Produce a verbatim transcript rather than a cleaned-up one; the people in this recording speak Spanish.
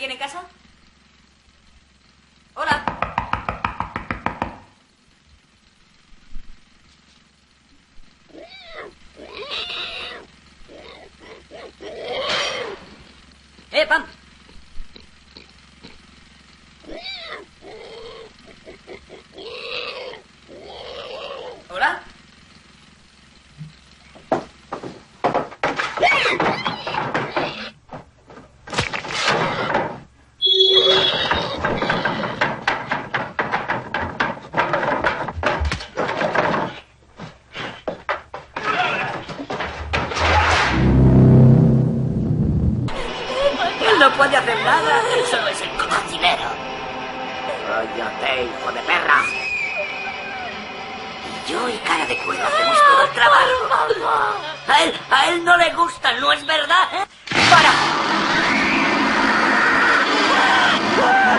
alguien en casa? Hola. ¡Eh, Pam! ¿Hola? No puede hacer nada. Solo es el cocinero. Cállate, hijo de perra. Y yo y cara de cuero hacemos todo el trabajo. A él, a él no le gustan, ¿no es verdad? ¿Eh? ¡Para!